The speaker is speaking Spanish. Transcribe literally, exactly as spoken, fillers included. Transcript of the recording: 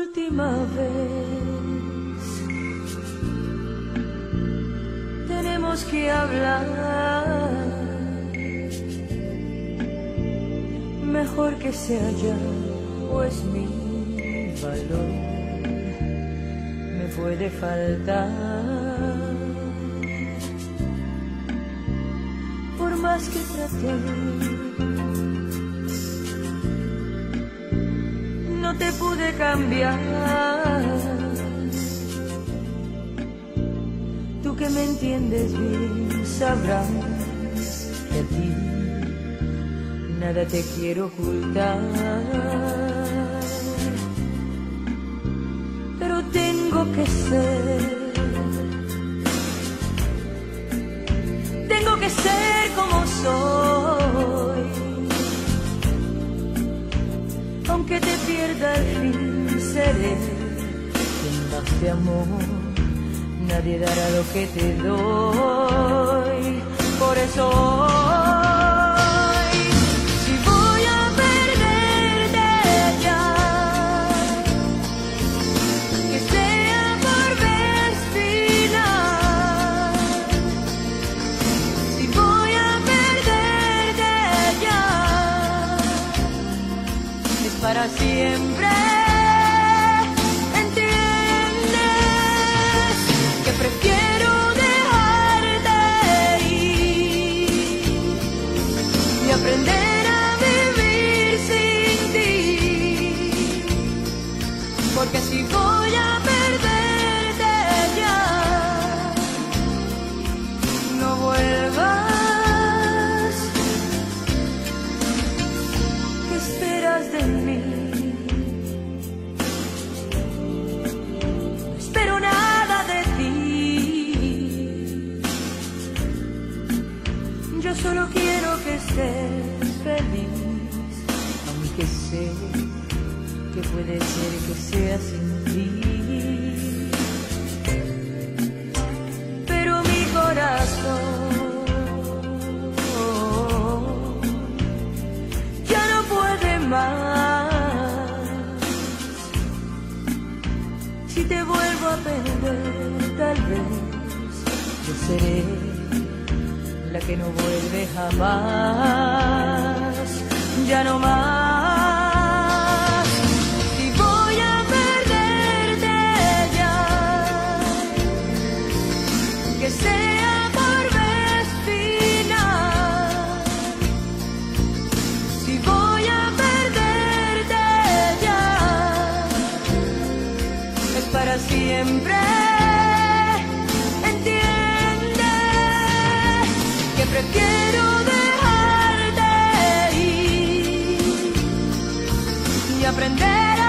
última vez. Tenemos que hablar, mejor que sea ya, pues mi valor me puede faltar. Por más que traté, no te pude cambiar. Tú que me entiendes bien sabrás que a ti nada te quiero ocultar. Pero tengo que ser, tengo que ser como soy. Aunque te pierda al fin, seré quien más te amó. Nadie dará lo que te doy. Por eso hoy, si voy a perderte ya, que sea por vez final. Si voy a perderte ya, es para siempre. ¿Entiendes? Que prefiero dejarte ir y aprender a vivir sin ti. Porque si voy a perderte ya, no vuelvas. ¿Qué esperas de mí? No espero nada de ti. Yo solo quiero que estés feliz, aunque sé que puede ser que sea sin ti. Pero mi corazón ya no puede más. Si te vuelvo a perder, tal vez yo seré la que no vuelve jamás. Ya no más. Si voy a perderte ya, que sea por vez final. Si voy a perderte ya, es para siempre. Entiende que prefiero dejarte ir y aprender a